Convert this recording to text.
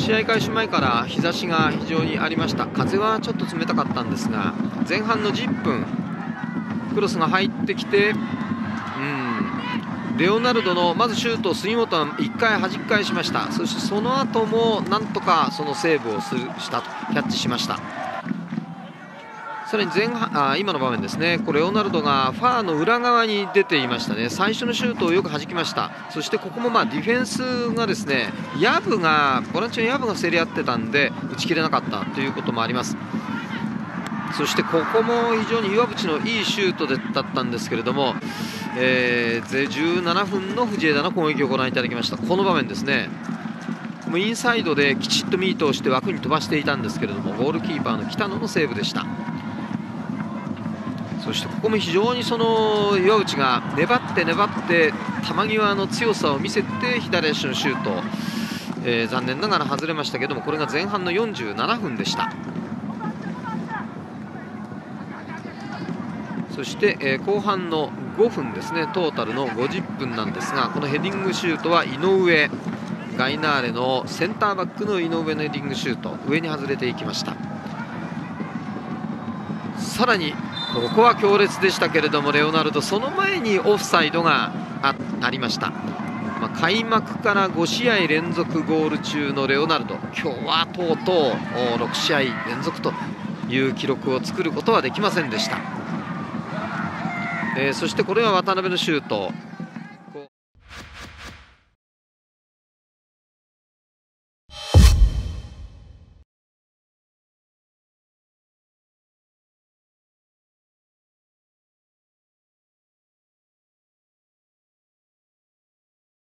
試合開始前から日差しが非常にありました。風はちょっと冷たかったんですが、前半の10分クロスが入ってきて、レオナルドのまずシュートを杉本は1回弾き返しました。そしてその後もなんとかそのセーブをしたとキャッチしました。さらに今の場面ですね、レオナルドがファーの裏側に出ていましたね。最初のシュートをよく弾きました。そしてここもディフェンスがですね、ボランチのヤブが競り合ってたんで打ち切れなかったということもあります。そしてここも非常に岩渕のいいシュートだったんですけれども、17分の藤枝の攻撃をご覧いただきました。この場面ですね、インサイドできちっとミートをして枠に飛ばしていたんですけれども、ゴールキーパーの北野のセーブでした。そしてここも非常に岩渕が粘って球際の強さを見せて左足のシュート、残念ながら外れましたけども、これが前半の47分でした。そして、後半の5分ですね、トータルの50分なんですが、このヘディングシュートは井上、ガイナーレのセンターバックの井上のヘディングシュート、上に外れていきました。さらにここは強烈でしたけれども、レオナルドその前にオフサイドが ありました。開幕から5試合連続ゴール中のレオナルド、今日はとうとう6試合連続という記録を作ることはできませんでした。そしてこれは渡辺のシュート、